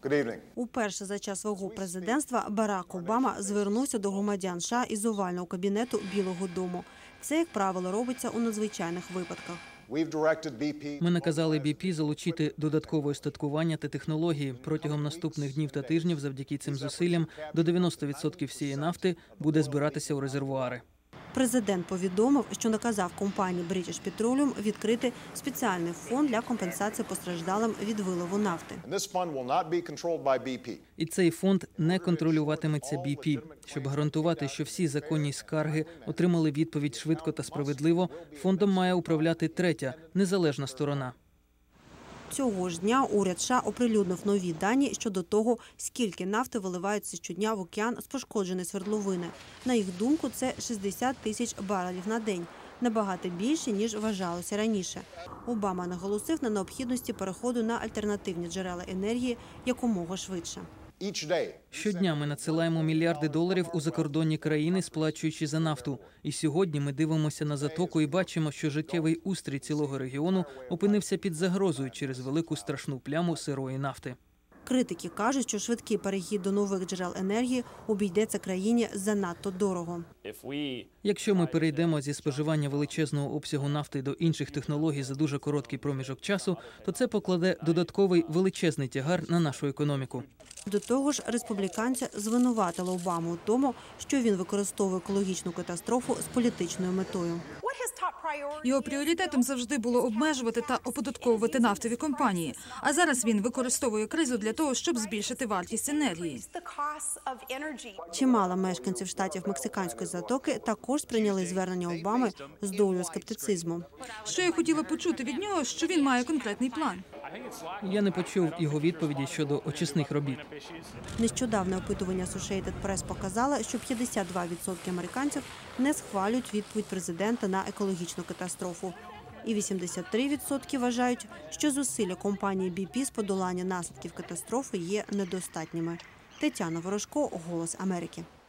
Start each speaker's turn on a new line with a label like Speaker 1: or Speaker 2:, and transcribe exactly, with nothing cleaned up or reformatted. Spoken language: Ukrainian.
Speaker 1: Уперше за час свого президентства Барак Обама звернувся до громадян США із овального кабінету Білого дому. Це, як правило, робиться у надзвичайних випадках.
Speaker 2: Ми наказали бі пі залучити додаткове устаткування та технології. Протягом наступних днів та тижнів завдяки цим зусиллям до дев'яноста відсотків всієї нафти буде збиратися у резервуари.
Speaker 1: Президент повідомив, що наказав компанії British Petroleum відкрити спеціальний фонд для компенсації постраждалим від вилову нафти.
Speaker 2: І цей фонд не контролюватиметься бі пі. Щоб гарантувати, що всі законні скарги отримали відповідь швидко та справедливо, фондом має управляти третя, незалежна сторона.
Speaker 1: Цього ж дня уряд США оприлюднив нові дані щодо того, скільки нафти виливається щодня в океан з пошкодженої свердловини. На їх думку, це шістдесят тисяч барелів на день. Набагато більше, ніж вважалося раніше. Обама наголосив на необхідності переходу на альтернативні джерела енергії якомога швидше.
Speaker 2: Щодня ми надсилаємо мільярди доларів у закордонні країни, сплачуючи за нафту. І сьогодні ми дивимося на затоку і бачимо, що життєвий устрій цілого регіону опинився під загрозою через велику страшну пляму сирої нафти.
Speaker 1: Критики кажуть, що швидкий перехід до нових джерел енергії обійдеться країні занадто дорого.
Speaker 2: Якщо ми перейдемо зі споживання величезного обсягу нафти до інших технологій за дуже короткий проміжок часу, то це покладе додатковий величезний тягар на нашу економіку.
Speaker 1: До того ж, республіканці звинуватили Обаму у тому, що він використовує екологічну катастрофу з політичною метою.
Speaker 3: Його пріоритетом завжди було обмежувати та оподатковувати нафтові компанії. А зараз він використовує кризу для того, щоб збільшити вартість енергії.
Speaker 1: Чимало мешканців штатів Мексиканської затоки також сприйняли звернення Обами з долею скептицизму.
Speaker 3: Що я хотіла почути від нього, що він має конкретний план.
Speaker 2: Я не почув його відповіді щодо очисних робіт.
Speaker 1: Нещодавне опитування Associated Press показало, що п'ятдесят два відсотки американців не схвалюють відповідь президента на екологічну катастрофу. І вісімдесят три відсотки вважають, що зусилля компанії бі пі з подолання наслідків катастрофи є недостатніми. Тетяна Ворожко, «Голос Америки».